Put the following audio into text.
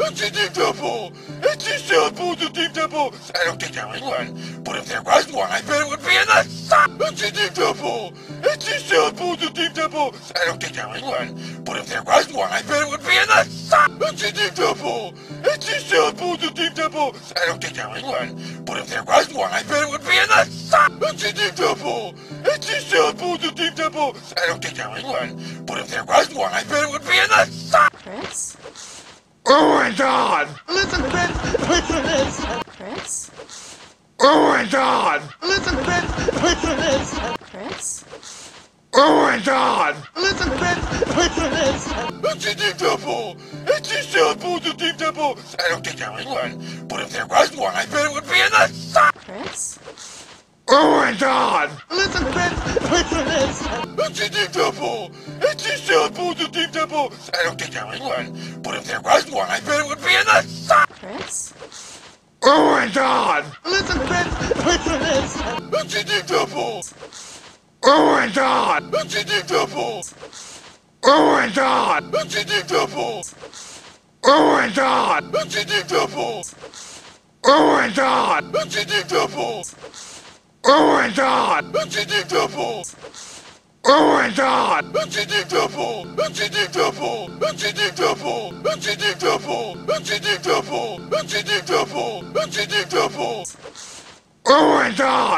deep double! It's a sailboat, a deep double! I don't think there was one, but if there was one, I bet it would be in the sun! It's a deep double! It's a sailboat, a deep double! I don't think there was one, but if there was one, I bet it would be in the sun! It's a deep double! It's a sailboat, a deep double! I don't think there was one, but if there was one, I bet it would be in the sun! It's a deep double! It's a sailboat, a deep double! I don't think there was one, but if there was one, I bet it would be in the sun! Chris? Oh my god! Listen, Chris! Listen to this! Chris? Oh my god! Listen, Chris! Listen to this! Chris? Oh my god! Listen, Chris! Listen to this! It's a deep double! It's a sailboat, a deep double! I don't think there was one, but if there was one, I bet it would be in the sun! Chris? Oh my god! Listen, Chris! Listen to this! It's a deep double! It's a sailboat, a deep double! I don't think there was one, but if there was one, I bet it would be in the sun! Chris? Oh my god! Listen, Chris! Listen to this! It's a deep double! Oh my god! It's a deep double! Oh my god! It's a deep double! Oh my god! It's a deep double! Oh my god! It's a deep double! Oh my god! It's a deep double! Oh my god! It's a deep double! It's a deep double! It's a deep double! It's a deep double! It's a deep double! It's a deep double! It's a deep double! Oh my god!